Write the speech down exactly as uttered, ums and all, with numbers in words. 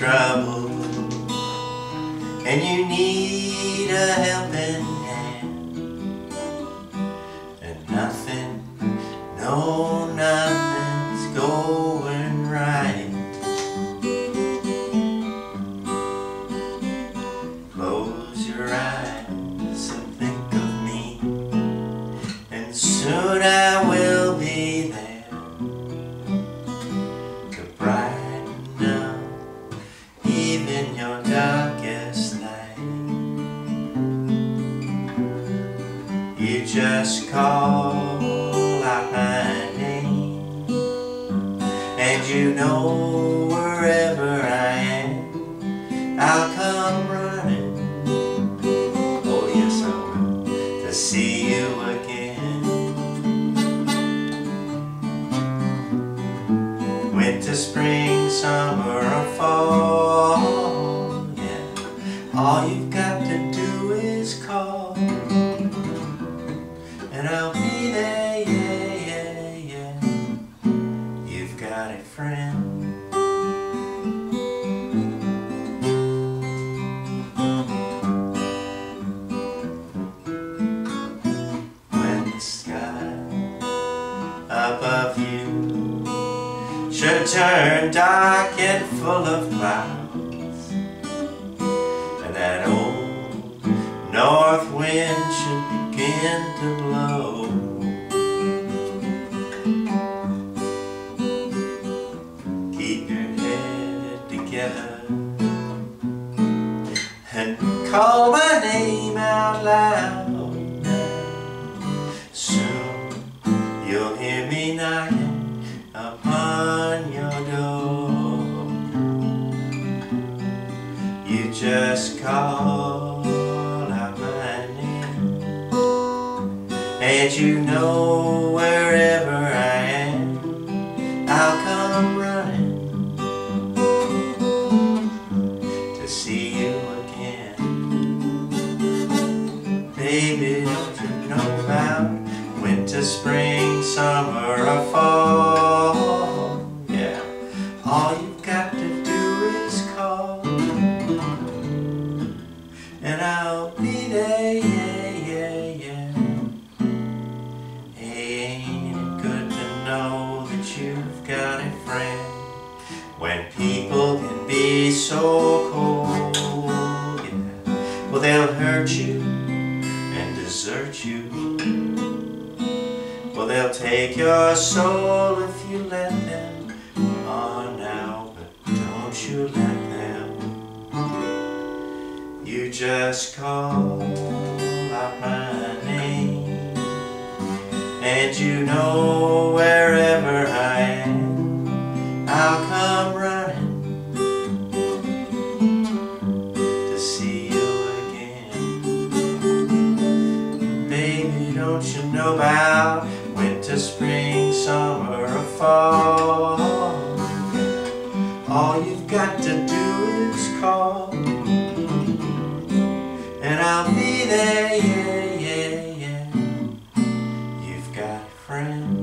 trouble and you need a helping hand, and nothing, no nothing's going right. Close your eyes and think of me, and soon I will be there to brighten up even your darkest night. You just call out my name, and you know wherever I am, I'll come running. Oh yes, I will, to see you again. Winter, spring, summer, or fall, yeah, all you've got to do is call, and I'll be there, yeah, yeah, yeah. You've got a friend. When the sky above you should turn dark and full of clouds, and that old north wind should begin to blow, keep your head together and call my name out loud. Soon you'll hear me knocking upon your door. You just call out my name, and you know wherever I am, I'll come running to see you again. Baby, don't you know about winter, spring, summer, or fall? Yeah, all you've got to do is call, and I'll be there, yeah, yeah, yeah. Ain't it good to know that you've got a friend when people can be so cold? Yeah, well, they'll hurt you and desert you. Well, they'll take your soul if you let them. Oh, now, but don't you let them. You just call out my name, and you know wherever I am, I'll come running to see you again. Baby, don't you know about winter, spring, summer, or fall? All you've got to do is call, and I'll be there, yeah, yeah, yeah. You've got a friend.